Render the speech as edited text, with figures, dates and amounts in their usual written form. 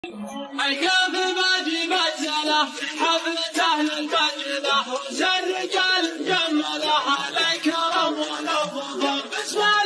الكاف باجي بجله حفلة أهل البجله وش الرجال مجمله على الكرم والأفضل.